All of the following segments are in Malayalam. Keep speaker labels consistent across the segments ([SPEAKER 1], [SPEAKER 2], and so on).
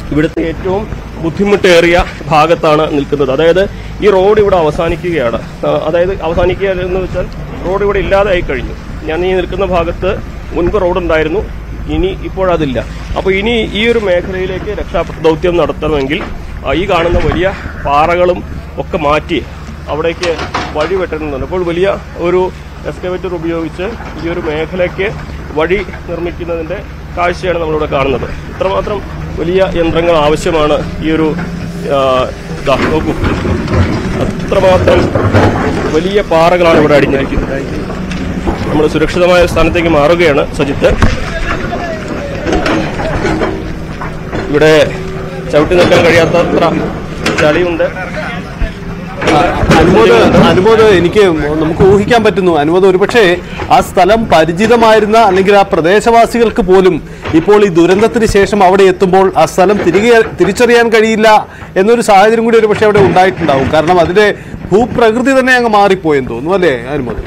[SPEAKER 1] ഇവിടുത്തെ ഏറ്റവും ബുദ്ധിമുട്ടേറിയ ഭാഗത്താണ് നിൽക്കുന്നത്. അതായത് ഈ റോഡ് ഇവിടെ അവസാനിക്കുകയാണ്. അതായത് അവസാനിക്കുക എന്ന് വെച്ചാൽ റോഡ് ഇവിടെ ഇല്ലാതായി കഴിഞ്ഞു. ഞാൻ ഈ നിൽക്കുന്ന ഭാഗത്ത് മുൻപ് റോഡുണ്ടായിരുന്നു, ഇപ്പോഴതില്ല. അപ്പോൾ ഇനി ഈ ഒരു മേഖലയിലേക്ക് രക്ഷാദൗത്യം നടത്തണമെങ്കിൽ ഈ കാണുന്ന വലിയ പാറകളും ഒക്കെ മാറ്റി അവിടേക്ക് വഴി വെട്ടണമെന്നുണ്ട്. അപ്പോൾ വലിയ ഒരു എക്സ്കവേറ്റർ ഉപയോഗിച്ച് ഈ ഒരു മേഖലയ്ക്ക് വഴി നിർമ്മിക്കുന്നതിൻ്റെ കാഴ്ചയാണ് നമ്മളിവിടെ കാണുന്നത്. ഇത്രമാത്രം വലിയ യന്ത്രങ്ങൾ ആവശ്യമാണ് ഈ ഒരു നോക്കൂ, അത്രമാത്രം വലിയ പാറകളാണ് ഇവിടെ അടിഞ്ഞിരിക്കുന്നത്. നമ്മൾ സുരക്ഷിതമായ സ്ഥാനത്തേക്ക് മാറുകയാണ് സജിത്ത്. ഇവിടെ ചവിട്ടി നിൽക്കാൻ കഴിയാത്തത്ര ചളിയുണ്ട്.
[SPEAKER 2] അനുമോദ് നമുക്ക് ഊഹിക്കാൻ പറ്റുന്നു. അനുമോദ് ഒരുപക്ഷെ ആ സ്ഥലം പരിചിതമായിരുന്ന അല്ലെങ്കിൽ ആ പ്രദേശവാസികൾക്ക് പോലും ഇപ്പോൾ ഈ ദുരന്തത്തിന് ശേഷം അവിടെ എത്തുമ്പോൾ ആ സ്ഥലം തിരിച്ചറിയാൻ കഴിയില്ല എന്നൊരു സാഹചര്യം കൂടി ഒരുപക്ഷെ അവിടെ ഉണ്ടായിട്ടുണ്ടാവും. കാരണം അതിന്റെ ഭൂപ്രകൃതി തന്നെ അങ്ങ് മാറിപ്പോയെന്ന് തോന്നുന്നു, അല്ലേ അനുമോദ്?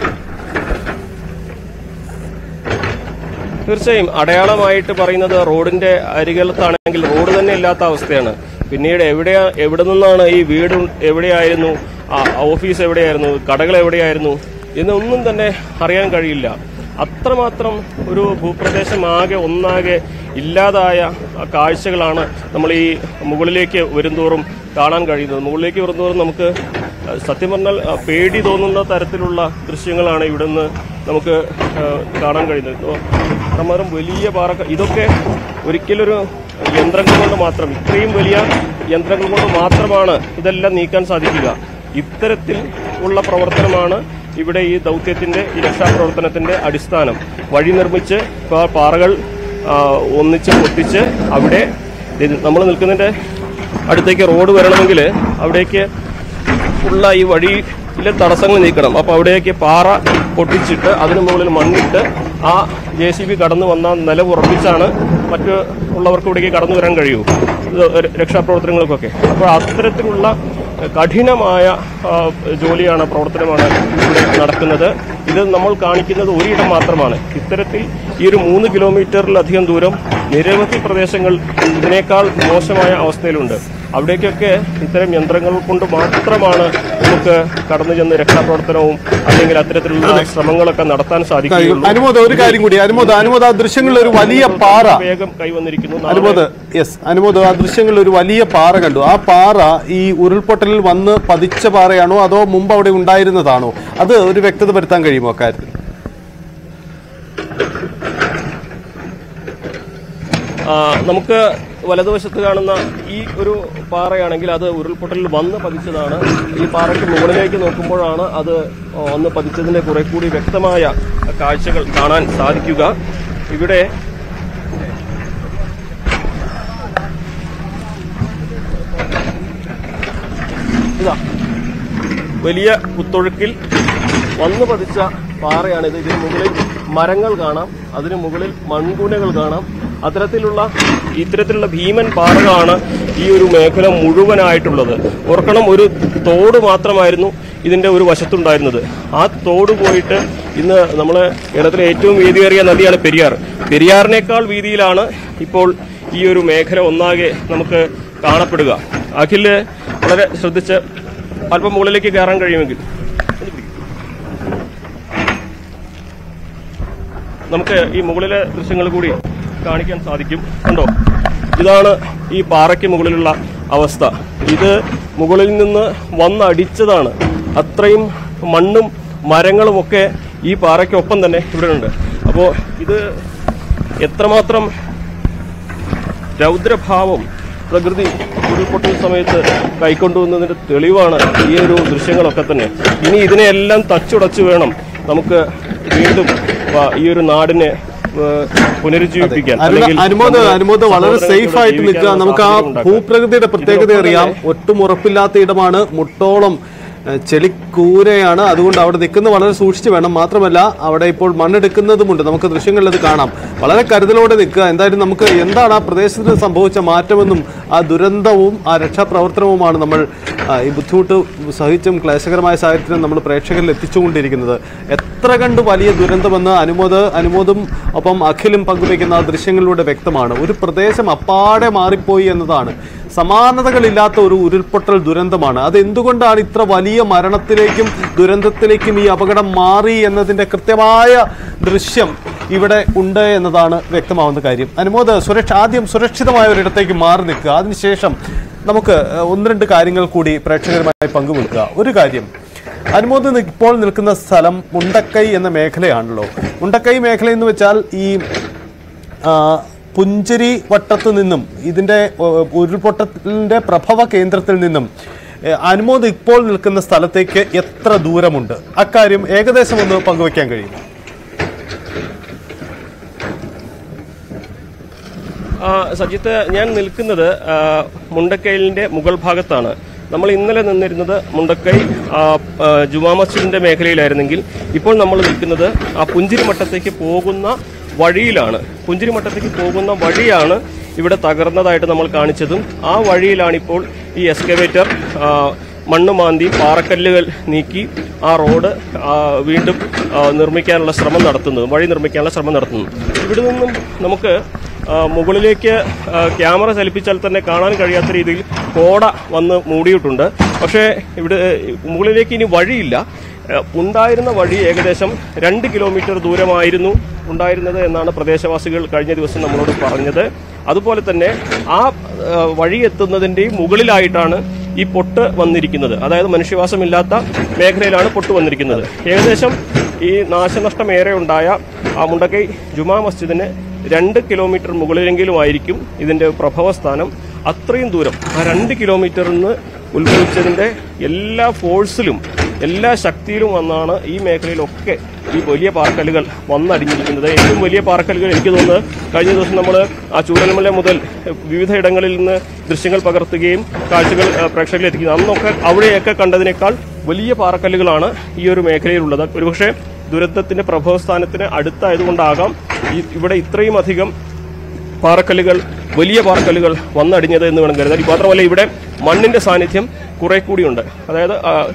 [SPEAKER 1] തീർച്ചയായും അടയാളമായിട്ട് പറയുന്നത് റോഡിന്റെ അരികത്താണെങ്കിൽ റോഡ് തന്നെ ഇല്ലാത്ത അവസ്ഥയാണ്. പിന്നീട് എവിടെ നിന്നാണ് ഈ വീട് എവിടെയായിരുന്നു, ഓഫീസ് എവിടെയായിരുന്നു, കടകൾ എവിടെയായിരുന്നു എന്നൊന്നും തന്നെ അറിയാൻ കഴിയില്ല. അത്രമാത്രം ഒരു ഭൂപ്രദേശം ഒന്നാകെ ഇല്ലാതായ കാഴ്ചകളാണ് നമ്മൾ ഈ മുകളിലേക്ക് വരുന്തോറും കാണാൻ കഴിയുന്നത്. മുകളിലേക്ക് വരുന്തോറും നമുക്ക് സത്യം പറഞ്ഞാൽ പേടി തോന്നുന്ന തരത്തിലുള്ള ദൃശ്യങ്ങളാണ് ഇവിടെ നിന്ന് നമുക്ക് കാണാൻ കഴിയുന്നത്. അത്രമാത്രം വലിയ ഇതൊക്കെ ഒരിക്കലൊരു യന്ത്രങ്ങൾ കൊണ്ട് മാത്രം, ഇത്രയും വലിയ യന്ത്രങ്ങൾ കൊണ്ട് മാത്രമാണ് ഇതെല്ലാം നീക്കാൻ സാധിക്കുക. ഇത്തരത്തിൽ ഉള്ള പ്രവർത്തനമാണ് ഇവിടെ ഈ ദൗത്യത്തിന്റെ, ഈ രക്ഷാപ്രവർത്തനത്തിന്റെ അടിസ്ഥാനം. വഴി നിർമ്മിച്ച് പാറകൾ ഒന്നിച്ച് പൊട്ടിച്ച് അവിടെ നമ്മൾ നിൽക്കുന്നതിന്റെ അടുത്തേക്ക് റോഡ് വരണമെങ്കിൽ അവിടേക്ക് ഉള്ള ഈ വഴിയിലെ തടസ്സങ്ങൾ നീക്കണം. അപ്പോൾ അവിടേക്ക് പാറ പൊട്ടിച്ചിട്ട് അതിന് മുകളിൽ മണ്ണിട്ട് ആ JCB കടന്നു വന്ന നില ഉറപ്പിച്ചാണ് മറ്റു ഉള്ളവർക്ക് ഇവിടേക്ക് കടന്നു വരാൻ കഴിയൂ രക്ഷാപ്രവർത്തനങ്ങൾക്കൊക്കെ. അപ്പോൾ അത്തരത്തിലുള്ള കഠിനമായ ജോലിയാണ്, പ്രവർത്തനമാണ് ഇവിടെ നടക്കുന്നത്. ഇത് നമ്മൾ കാണിക്കുന്നത് ഒരിടം മാത്രമാണ്. ഇത്തരത്തിൽ ഈ ഒരു 3 കിലോമീറ്ററിലധികം ദൂരം നിരവധി പ്രദേശങ്ങൾ ഇതിനേക്കാൾ മോശമായ അവസ്ഥയിലുണ്ട്. അവിടേക്കൊക്കെ ഇത്തരം യന്ത്രങ്ങൾ കൊണ്ട് മാത്രമാണ് നമുക്ക് കടന്നു ചെന്ന് രക്ഷാപ്രവർത്തനവും അല്ലെങ്കിൽ അത്തരത്തിലുള്ള ശ്രമങ്ങളൊക്കെ നടത്താൻ സാധിക്കും.
[SPEAKER 2] അനുമോദ്, ഒരു കാര്യം കൂടി. അനുമോദ്, ആ ദൃശ്യങ്ങളിൽ ഒരു വലിയ പാറ
[SPEAKER 1] വേഗം കൈവന്നിരിക്കുന്നു.
[SPEAKER 2] അനുമോദ്, ആ ദൃശ്യങ്ങളിൽ ഒരു വലിയ പാറ കണ്ടു. ആ പാറ ഈ ഉരുൾപൊട്ടലിൽ വന്ന് പതിച്ച പാറയാണോ അതോ മുമ്പ് അവിടെ ഉണ്ടായിരുന്നതാണോ? അത് ഒരു വ്യക്തത വരുത്താൻ കഴിയുമോ അക്കാര്യത്തിൽ?
[SPEAKER 1] നമുക്ക് വലതുവശത്ത് കാണുന്ന ഈ ഒരു പാറയാണെങ്കിൽ അത് ഉരുൾപൊട്ടലിൽ വന്ന് പതിച്ചതാണ്. ഈ പാറയ്ക്ക് മുകളിലേക്ക് നോക്കുമ്പോഴാണ് അത് വന്ന് പതിച്ചതിന്റെ കുറെ കൂടി വ്യക്തമായ കാഴ്ചകൾ കാണാൻ സാധിക്കുക. ഇവിടെ ഇതാ വലിയ കുത്തൊഴുക്കിൽ വന്നു പതിച്ച പാറയാണിത്. ഇതിന് മുകളിൽ മരങ്ങൾ കാണാം, അതിന് മുകളിൽ മൺകൂനകൾ കാണാം. ഇത്തരത്തിലുള്ള ഭീമൻ പാറകളാണ് ഈ ഒരു മേഖല മുഴുവനായിട്ടുള്ളത്. ഓർക്കണം, ഒരു തോട് മാത്രമായിരുന്നു ഇതിന്റെ ഒരു വശത്തുണ്ടായിരുന്നത്. ആ തോട് പോയിട്ട് ഇന്ന് നമ്മളെ കേരളത്തിലെ ഏറ്റവും വീതിയേറിയ നദിയാണ് പെരിയാർ. പെരിയാറിനേക്കാൾ വീതിയിലാണ് ഇപ്പോൾ ഈ ഒരു മേഖല ഒന്നാകെ നമുക്ക് കാണപ്പെടുക. അഖില് വളരെ ശ്രദ്ധിച്ച് അല്പം മുകളിലേക്ക് കയറാൻ കഴിയുമെങ്കിൽ നമുക്ക് ഈ മുകളിലെ ദൃശ്യങ്ങൾ കൂടി കാണിക്കാൻ സാധിക്കും. കണ്ടോ, ഇതാണ് ഈ പാറയ്ക്ക് മുകളിലുള്ള അവസ്ഥ. ഇത് മുകളിൽ നിന്ന് വന്നടിച്ചതാണ്. അത്രയും മണ്ണും മരങ്ങളും ഒക്കെ ഈ പാറയ്ക്കൊപ്പം തന്നെ ഇവിടെ ഉണ്ട്. അപ്പോൾ ഇത് എത്രമാത്രം രൗദ്രഭാവം പ്രകൃതി ഉരുൾപൊട്ടൽ സമയത്ത് കൈക്കൊണ്ടുവന്നതിന്റെ തെളിവാണ് ഈ ഒരു ദൃശ്യങ്ങളൊക്കെ തന്നെ. ഇനി ഇതിനെയെല്ലാം തച്ചുടച്ചു വേണം നമുക്ക് വീണ്ടും ഈ ഒരു നാടിനെ പുനരുജ്ജീവിപ്പിക്കാൻ.
[SPEAKER 2] അനുമോദ് വളരെ സേഫ് ആയിട്ട് നിൽക്കുക. നമുക്ക് ആ ഭൂപ്രകൃതിയുടെ പ്രത്യേകത അറിയാം. ഒട്ടും ഉറപ്പില്ലാത്ത ഇടമാണ്. മുട്ടോളം ചെളിക്കൂരയാണ്. അതുകൊണ്ട് അവിടെ നിൽക്കുന്നത് വളരെ സൂക്ഷിച്ച് വേണം. മാത്രമല്ല അവിടെ ഇപ്പോൾ മണ്ണെടുക്കുന്നതുമുണ്ട്. നമുക്ക് ദൃശ്യങ്ങളിൽ അത് കാണാം. വളരെ കരുതലോടെ നിൽക്കുക. എന്തായാലും നമുക്ക് എന്താണ് ആ പ്രദേശത്ത് സംഭവിച്ച മാറ്റമെന്നും ആ ദുരന്തവും ആ രക്ഷാപ്രവർത്തനവുമാണ് നമ്മൾ ഈ ബുദ്ധിമുട്ട് സഹിച്ചും ക്ലേശകരമായ സാഹചര്യത്തിലും നമ്മൾ പ്രേക്ഷകരിൽ എത്തിച്ചുകൊണ്ടിരിക്കുന്നത്. എത്ര കണ്ട് വലിയ ദുരന്തമെന്ന് അനുമോദും ഒപ്പം അഖിലും പങ്കുവയ്ക്കുന്ന ദൃശ്യങ്ങളിലൂടെ വ്യക്തമാണ്. ഒരു പ്രദേശം അപ്പാടെ മാറിപ്പോയി എന്നതാണ്. സമാനതകളില്ലാത്ത ഒരു ഉരുൾപൊട്ടൽ ദുരന്തമാണ്. അതെന്തുകൊണ്ടാണ് ഇത്ര വലിയ മരണത്തിലേക്കും ദുരന്തത്തിലേക്കും ഈ അപകടം മാറി എന്നതിൻ്റെ കൃത്യമായ ദൃശ്യം ഇവിടെ ഉണ്ട് എന്നതാണ് വ്യക്തമാവുന്ന കാര്യം. അനുമോദ്, ആദ്യം സുരക്ഷിതമായ ഒരിടത്തേക്ക് മാറി നിൽക്കുക. അതിനുശേഷം നമുക്ക് ഒന്ന് രണ്ട് കാര്യങ്ങൾ കൂടി പ്രേക്ഷകരുമായി പങ്കുവെക്കുക. ഒരു കാര്യം, അനുമോദ് ഇപ്പോൾ നിൽക്കുന്ന സ്ഥലം മുണ്ടക്കൈ എന്ന മേഖലയാണല്ലോ. മുണ്ടക്കൈ മേഖല എന്ന് വെച്ചാൽ ഈ പുഞ്ചിരി വട്ടത്തു നിന്നും ഇതിൻ്റെ ഉരുൾപൊട്ടലിൻ്റെ പ്രഭവ കേന്ദ്രത്തിൽ നിന്നും അനുമോദ് ഇപ്പോൾ നിൽക്കുന്ന സ്ഥലത്തേക്ക് എത്ര ദൂരമുണ്ട്? അക്കാര്യം ഏകദേശം ഒന്ന് പങ്കുവയ്ക്കാൻ കഴിയും?
[SPEAKER 1] സജിത്ത്, ഞാൻ നിൽക്കുന്നത് മുണ്ടക്കൈലിൻ്റെ മുകൾ ഭാഗത്താണ്. നമ്മൾ ഇന്നലെ നിന്നിരുന്നത് മുണ്ടക്കൈ ജുമാ മസ്ജിദിൻ്റെ മേഖലയിലായിരുന്നെങ്കിൽ ഇപ്പോൾ നമ്മൾ നിൽക്കുന്നത് ആ പുഞ്ചിരിമട്ടത്തേക്ക് പോകുന്ന വഴിയിലാണ്. പുഞ്ചിരിമട്ടത്തേക്ക് പോകുന്ന വഴിയാണ് ഇവിടെ തകർന്നതായിട്ട് നമ്മൾ കാണിച്ചതും. ആ വഴിയിലാണിപ്പോൾ ഈ എക്സ്കവേറ്റർ മണ്ണ് മാന്തി പാറക്കല്ലുകൾ നീക്കി ആ റോഡ് വീണ്ടും നിർമ്മിക്കാനുള്ള ശ്രമം നടത്തുന്നത്, വഴി നിർമ്മിക്കാനുള്ള ശ്രമം നടത്തുന്നത്. ഇവിടെ നിന്നും നമുക്ക് മുകളിലേക്ക് ക്യാമറ ചലിപ്പിച്ചാൽ തന്നെ കാണാൻ കഴിയാത്ത രീതിയിൽ കോട വന്ന് മൂടിയിട്ടുണ്ട്. പക്ഷേ ഇവിടെ മുകളിലേക്ക് ഇനി വഴിയില്ല. ഉണ്ടായിരുന്ന വഴി ഏകദേശം 2 കിലോമീറ്റർ ദൂരമായിരുന്നു ഉണ്ടായിരുന്നത് എന്നാണ് പ്രദേശവാസികൾ കഴിഞ്ഞ ദിവസം നമ്മളോട് പറഞ്ഞത്. അതുപോലെ തന്നെ ആ വഴി എത്തുന്നതിൻ്റെയും മുകളിലായിട്ടാണ് ഈ പൊട്ട് വന്നിരിക്കുന്നത്. അതായത് മനുഷ്യവാസമില്ലാത്ത മേഖലയിലാണ് പൊട്ട് വന്നിരിക്കുന്നത്. ഏകദേശം ഈ നാശനഷ്ടം ഏറെ ഉണ്ടായ ആ മുണ്ടക്കൈ ജുമാ മസ്ജിദിന് 2 കിലോമീറ്റർ മുകളിലെങ്കിലുമായിരിക്കും ഇതിൻ്റെ പ്രഭവസ്ഥാനം. അത്രയും ദൂരം ആ 2 കിലോമീറ്ററിൽ നിന്ന് ഉത്ഭവിച്ചതിൻ്റെ എല്ലാ ഫോഴ്സിലും എല്ലാ ശക്തിയിലും വന്നാണ് ഈ മേഖലയിലൊക്കെ ഈ വലിയ പാറക്കല്ലുകൾ വന്നടിഞ്ഞിരിക്കുന്നത്. ഏറ്റവും വലിയ പാറക്കല്ലുകൾ എനിക്ക് തോന്നുന്നത് കഴിഞ്ഞ ദിവസം നമ്മൾ ആ ചൂരൽമല മുതൽ വിവിധ ഇടങ്ങളിൽ നിന്ന് ദൃശ്യങ്ങൾ പകർത്തുകയും കാഴ്ചകൾ പ്രേക്ഷകരിൽ എത്തിക്കുന്നത്, അന്നൊക്കെ അവിടെയൊക്കെ കണ്ടതിനേക്കാൾ വലിയ പാറക്കല്ലുകളാണ് ഈ ഒരു മേഖലയിലുള്ളത്. ഒരുപക്ഷെ ദുരന്തത്തിന്റെ പ്രഭവസ്ഥാനത്തിന് അടുത്തായതുകൊണ്ടാകാം ഇവിടെ ഇത്രയും അധികം പാറക്കല്ലുകൾ, വലിയ പാറക്കല്ലുകൾ വന്നടിഞ്ഞത് എന്ന് വേണം കരുതാൻ. മാത്രമല്ല ഇവിടെ മണ്ണിന്റെ സാന്നിധ്യം കുറെ കൂടിയുണ്ട്. അതായത്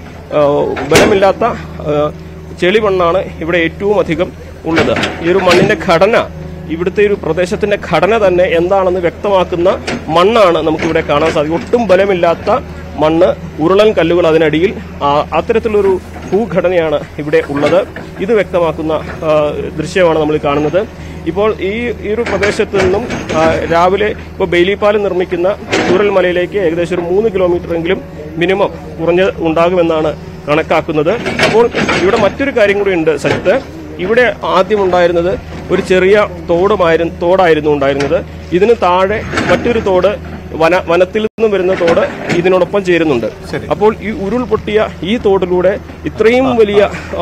[SPEAKER 1] ബലമില്ലാത്ത ചെളിമണ്ണാണ് ഇവിടെ ഏറ്റവും അധികം ഉള്ളത്. ഈ ഒരു മണ്ണിന്റെ ഘടന, ഇവിടുത്തെ ഒരു പ്രദേശത്തിന്റെ ഘടന തന്നെ എന്താണെന്ന് വ്യക്തമാക്കുന്ന മണ്ണാണ് നമുക്കിവിടെ കാണാൻ സാധിക്കും. ഒട്ടും ബലമില്ലാത്ത മണ്ണ്, ഉരുളൻ കല്ലുകൾ അതിനടിയിൽ, അത്തരത്തിലൊരു ഭൂഘടനയാണ് ഇവിടെ ഉള്ളത്. ഇത് വ്യക്തമാക്കുന്ന ദൃശ്യമാണ് നമ്മൾ കാണുന്നത്. ഇപ്പോൾ ഈ ഒരു പ്രദേശത്ത് നിന്നും രാവിലെ ഇപ്പോൾ ബെയിലിപ്പാലം നിർമ്മിക്കുന്ന ചൂരൽമലയിലേക്ക് ഏകദേശം ഒരു 3 കിലോമീറ്ററെങ്കിലും മിനിമം കുറഞ്ഞ് ഉണ്ടാകുമെന്നാണ് കണക്കാക്കുന്നത്. അപ്പോൾ ഇവിടെ മറ്റൊരു കാര്യം കൂടി ഉണ്ട് സജിത്ത്. ഇവിടെ ആദ്യം ഉണ്ടായിരുന്നത് ഒരു ചെറിയ തോടായിരുന്നു ഉണ്ടായിരുന്നത്. ഇതിന് താഴെ മറ്റൊരു തോട്, വനത്തിൽ നിന്നും വരുന്ന തോട് ഇതിനോടൊപ്പം ചേരുന്നുണ്ട്. അപ്പോൾ ഈ ഉരുൾപൊട്ടിയ ഈ തോടിലൂടെ ഇത്രയും വലിയ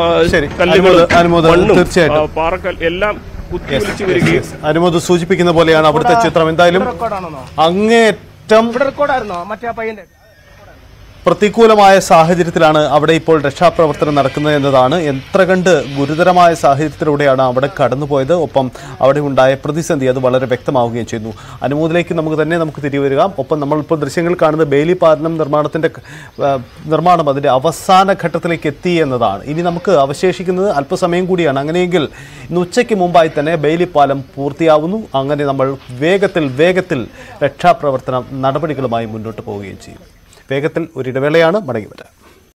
[SPEAKER 1] കല്ലുകളും പാറക്കൽ എല്ലാം കുത്തിയൊലിച്ചു വരികയും
[SPEAKER 2] അനുമോദ് സൂചിപ്പിക്കുന്ന പോലെയാണ് അവിടുത്തെ ചിത്രം. എന്തായാലും അങ്ങേറ്റം പ്രതികൂലമായ സാഹചര്യത്തിലാണ് അവിടെ ഇപ്പോൾ രക്ഷാപ്രവർത്തനം നടക്കുന്നത് എന്നതാണ്. എത്ര കണ്ട് ഗുരുതരമായ സാഹചര്യത്തിലൂടെയാണ് അവിടെ കടന്നുപോയത്. ഒപ്പം അവിടെ ഉണ്ടായ പ്രതിസന്ധി അത് വളരെ വ്യക്തമാവുകയും ചെയ്യുന്നു. അനുമോദിലേക്ക് നമുക്ക് തിരികെ വരിക. ഒപ്പം നമ്മളിപ്പോൾ ദൃശ്യങ്ങൾ കാണുന്നത് ബെയിലിപ്പാലം നിർമ്മാണം അതിൻ്റെ അവസാന ഘട്ടത്തിലേക്ക് എത്തി എന്നതാണ്. ഇനി നമുക്ക് അവശേഷിക്കുന്നത് അല്പസമയം കൂടിയാണ്. അങ്ങനെയെങ്കിൽ ഇന്ന് ഉച്ചയ്ക്ക് മുമ്പായി തന്നെ ബെയിലിപ്പാലം പൂർത്തിയാവുന്നു. അങ്ങനെ നമ്മൾ വേഗത്തിൽ രക്ഷാപ്രവർത്തന നടപടികളുമായി മുന്നോട്ട് പോവുകയും ചെയ്യും. വേഗത്തിൽ ഒരിടവേളയാണ്, മടങ്ങി വരാം.